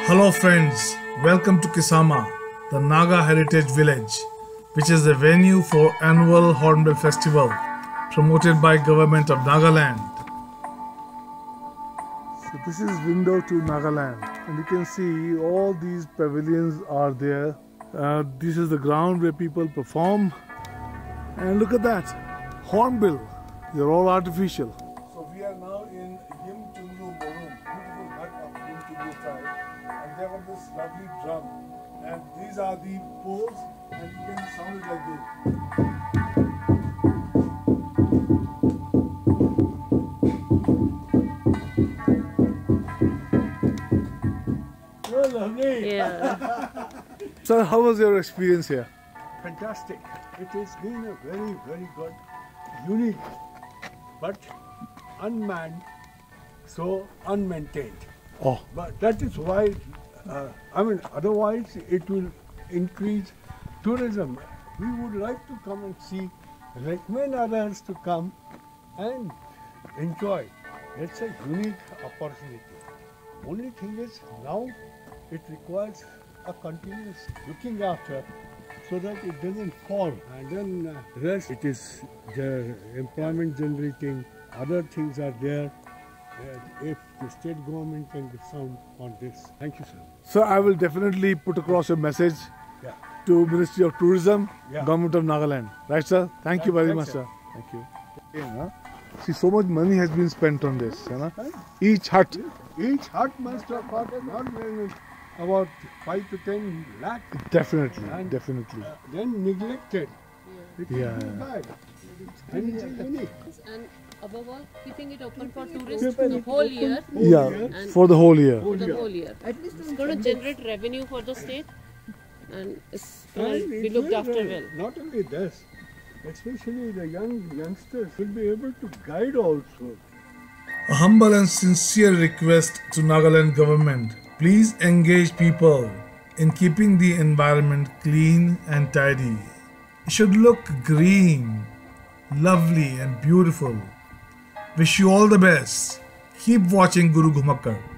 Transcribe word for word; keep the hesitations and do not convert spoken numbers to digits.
Hello friends, welcome to Kisama, the Naga Heritage Village, which is the venue for Annual Hornbill Festival, promoted by Govt of Nagaland. So this is window to Nagaland, and you can see all these pavilions are there. Uh, this is the ground where people perform, and look at that, hornbill. They're all artificial. So we are now in beautiful hut of tribe, and they have this lovely drum, and these are the poles, and you can sound it like this. Oh, lovely! Yeah. So, how was your experience here? Fantastic. It has been a very, very good, unique, but unmanned, so unmaintained. Oh. But that is why, uh, I mean, otherwise it will increase tourism. We would like to come and see, recommend others to come and enjoy. It's a unique opportunity. Only thing is now it requires a continuous looking after so that it doesn't fall. And then uh, rest, it is the employment generating, other things are there. Uh, if the state government can give sound on this. Thank you, sir. So I will definitely put across a message yeah. to Ministry of Tourism, yeah. Govt of Nagaland. Right, sir? Thank you very Thanks, much, sir. sir. Thank you. Yeah, see, so much money has been spent on this. You know? Each hut. Each hut must have cost not very about five to ten lakh. Definitely, and, definitely. Uh, then neglected. Yeah. It yeah. Bad. And it's unique. And above all, keeping it open for tourists for the whole year. Yeah, and for the whole year. For the whole year. At least it's going to generate revenue for the state, and it's going to be looked after well. Not only this, especially the young youngsters will be able to guide also. A humble and sincere request to Nagaland government. Please engage people in keeping the environment clean and tidy. It should look green, lovely and beautiful. Wish you all the best. Keep watching Guru Ghumakkar.